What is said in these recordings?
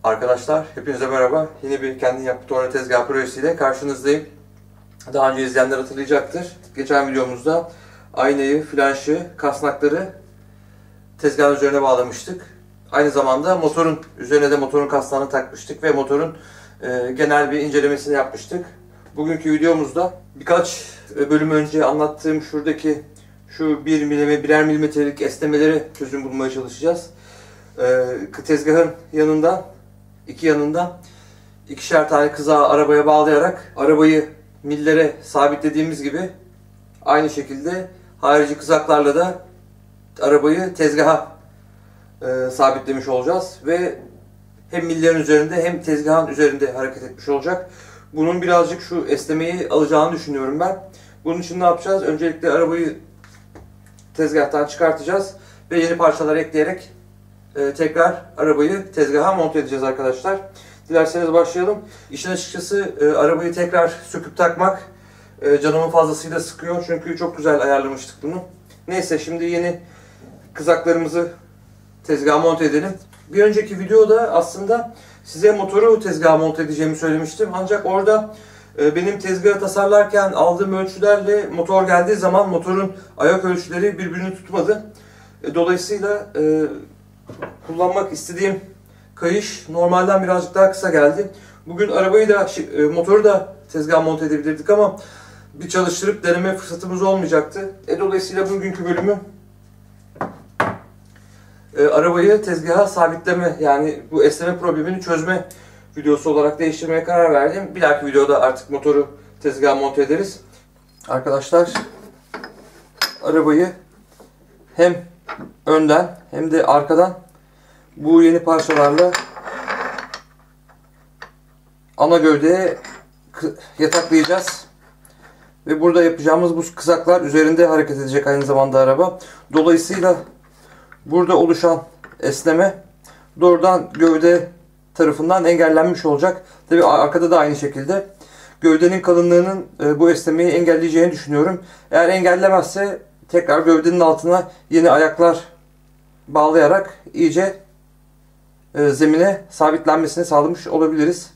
Arkadaşlar hepinize merhaba. Yine bir kendi yapı torna tezgah projesiyle karşınızdayım. Daha önce izleyenler hatırlayacaktır. Geçen videomuzda aynayı, flanşı, kasnakları tezgahın üzerine bağlamıştık. Aynı zamanda motorun üzerine de motorun kasnağını takmıştık ve motorun genel bir incelemesini yapmıştık. Bugünkü videomuzda birkaç bölüm önce anlattığım şuradaki şu birer milimetrelik esnemeleri çözüm bulmaya çalışacağız. Tezgahın yanından, iki yanından ikişer tane kızağı arabaya bağlayarak arabayı millere sabitlediğimiz gibi aynı şekilde harici kızaklarla da arabayı tezgaha sabitlemiş olacağız ve hem millerin üzerinde hem tezgahın üzerinde hareket etmiş olacak. Bunun birazcık şu esnemeyi alacağını düşünüyorum ben. Bunun için ne yapacağız? Öncelikle arabayı tezgahtan çıkartacağız ve yeni parçalar ekleyerek tekrar arabayı tezgaha monte edeceğiz arkadaşlar. Dilerseniz başlayalım. İşin açıkçası arabayı tekrar söküp takmak canımın fazlasıyla sıkıyor. Çünkü çok güzel ayarlamıştık bunu. Neyse şimdi yeni kızaklarımızı tezgaha monte edelim. Bir önceki videoda aslında size motoru tezgaha monte edeceğimi söylemiştim. Ancak orada benim tezgahı tasarlarken aldığım ölçülerle motor geldiği zaman motorun ayak ölçüleri birbirini tutmadı. Dolayısıyla kullanmak istediğim kayış normalden birazcık daha kısa geldi. Bugün arabayı da motoru da tezgaha monte edebilirdik ama bir çalıştırıp deneme fırsatımız olmayacaktı. Dolayısıyla bugünkü bölümü arabayı tezgaha sabitleme, yani bu esneme problemini çözme videosu olarak değiştirmeye karar verdim. Bir dahaki videoda artık motoru tezgaha monte ederiz. Arkadaşlar arabayı hem önden hem de arkadan bu yeni parçalarla ana gövdeye yataklayacağız. Ve burada yapacağımız bu kızaklar üzerinde hareket edecek aynı zamanda araba. Dolayısıyla burada oluşan esneme doğrudan gövde tarafından engellenmiş olacak. Tabi arkada da aynı şekilde. Gövdenin kalınlığının bu esnemeyi engelleyeceğini düşünüyorum. Eğer engellemezse tekrar gövdenin altına yeni ayaklar bağlayarak iyice zemine sabitlenmesini sağlamış olabiliriz.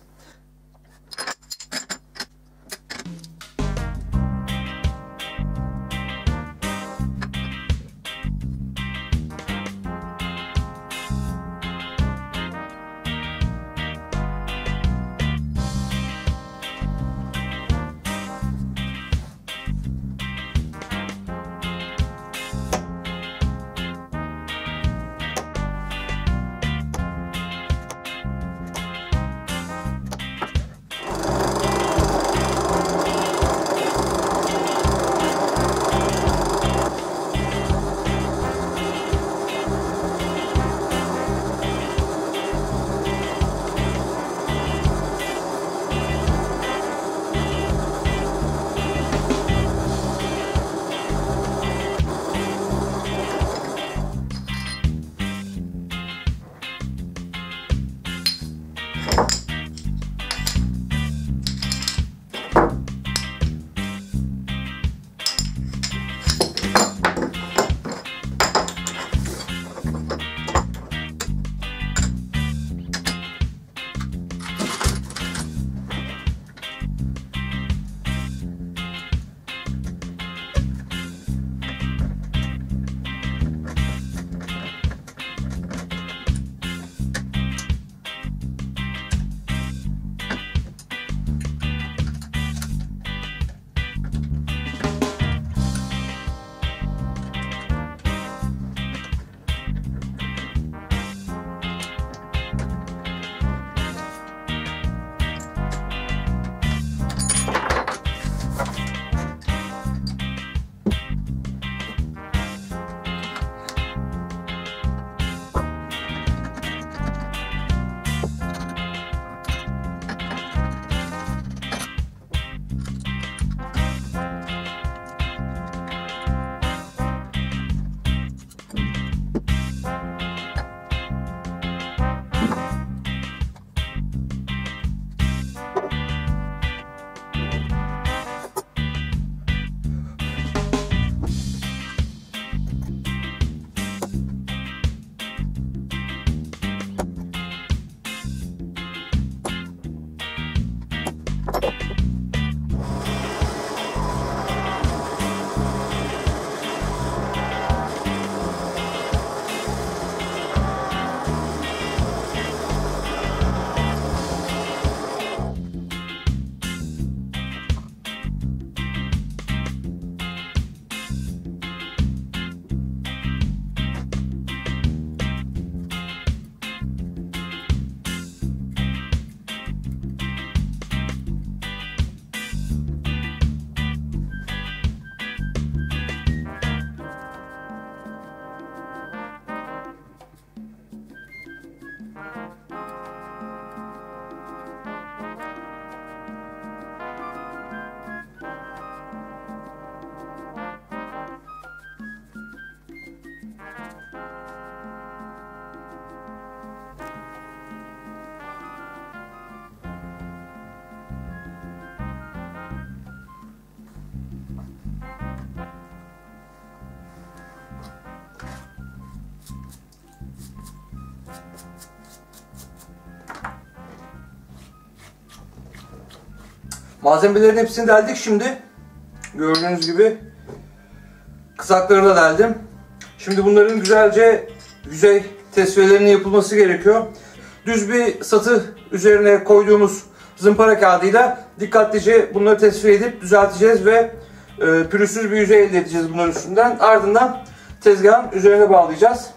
Malzemelerin hepsini deldik şimdi. Gördüğünüz gibi kızakları da deldim. Şimdi bunların güzelce yüzey tesviyelerinin yapılması gerekiyor. Düz bir satı üzerine koyduğumuz zımpara kağıdıyla dikkatlice bunları tesviye edip düzelteceğiz ve pürüzsüz bir yüzey elde edeceğiz bunların üstünden. Ardından tezgahın üzerine bağlayacağız.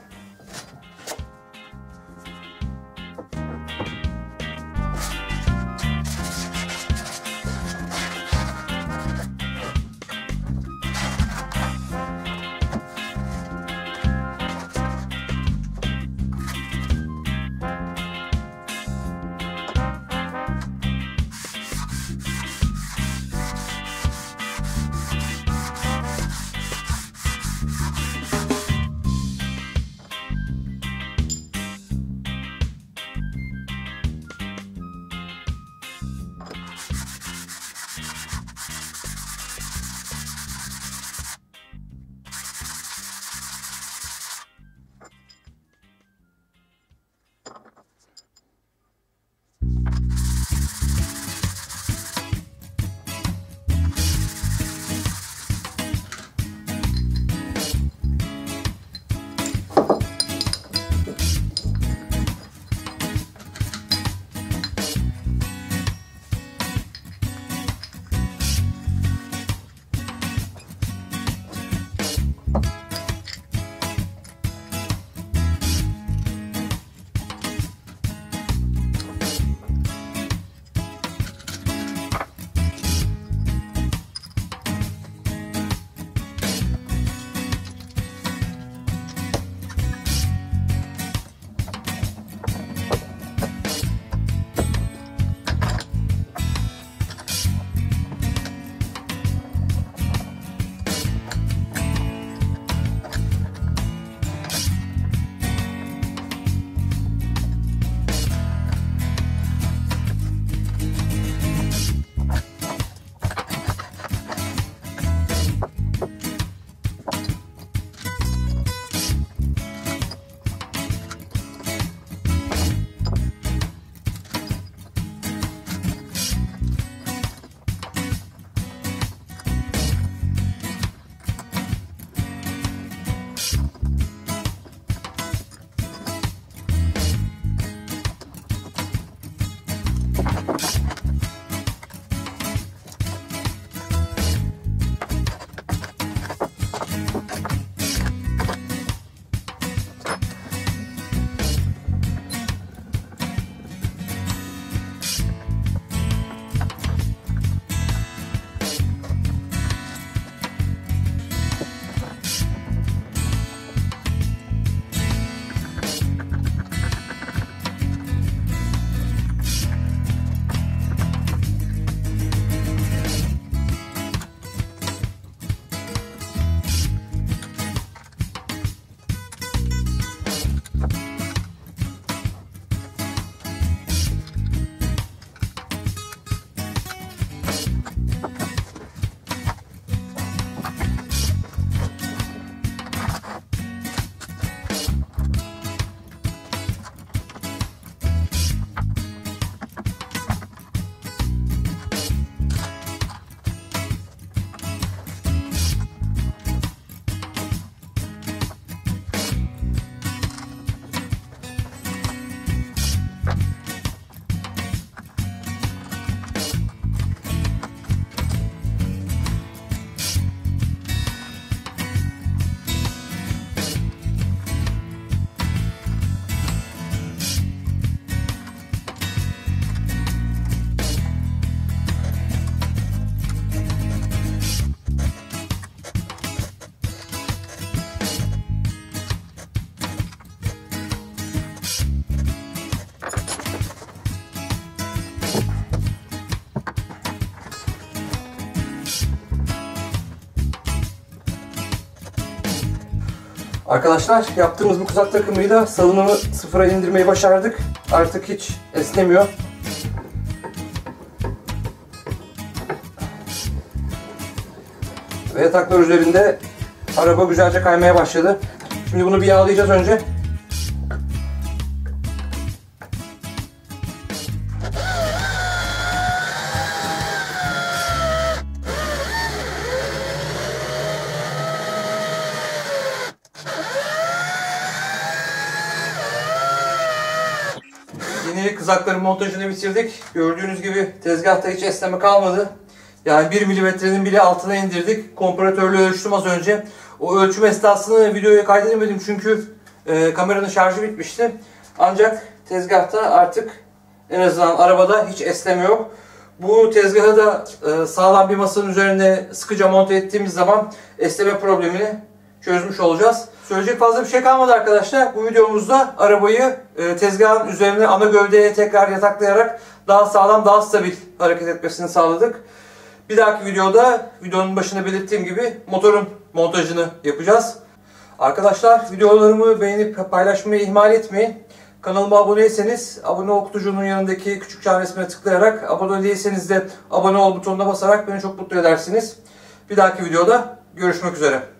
Arkadaşlar yaptığımız bu kızak takımıyla salınımı sıfıra indirmeyi başardık. Artık hiç esnemiyor. Ve yataklar üzerinde araba güzelce kaymaya başladı. Şimdi bunu bir yağlayacağız önce. Yeni kızakların montajını bitirdik. Gördüğünüz gibi tezgahta hiç esneme kalmadı. Yani 1 milimetrenin bile altına indirdik. Komparatörle ölçtüm az önce. O ölçüm esnasını videoya kaydedemedim çünkü kameranın şarjı bitmişti. Ancak tezgahta artık en azından arabada hiç esneme yok. Bu tezgahı da sağlam bir masanın üzerine sıkıca monte ettiğimiz zaman esneme problemini çözmüş olacağız. Söyleyecek fazla bir şey kalmadı arkadaşlar. Bu videomuzda arabayı tezgahın üzerine ana gövdeye tekrar yataklayarak daha sağlam, daha stabil hareket etmesini sağladık. Bir dahaki videoda, videonun başında belirttiğim gibi motorun montajını yapacağız. Arkadaşlar videolarımı beğenip paylaşmayı ihmal etmeyin. Kanalıma abone değilseniz abone ol kutucuğunun yanındaki küçük çan resmine tıklayarak, abone değilseniz de abone ol butonuna basarak beni çok mutlu edersiniz. Bir dahaki videoda görüşmek üzere.